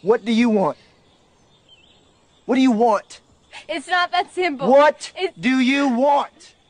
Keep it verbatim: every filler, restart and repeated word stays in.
What do you want? What do you want? It's not that simple. What It's... do you want?